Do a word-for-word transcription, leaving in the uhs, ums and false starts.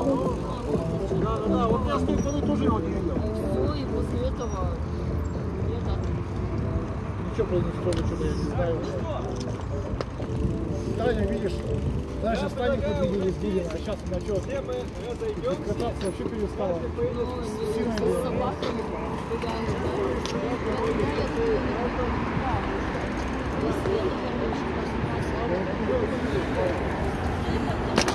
Да, да, да, вот я с той стороны тоже его не видел. Все, и после этого лето. Ничего про Днестрову что-то я не знаю. Таня, видишь, раньше стадик вот видели с Дилем, а сейчас начнет кататься, вообще перестала. Ну, не с собаками гуляли, да?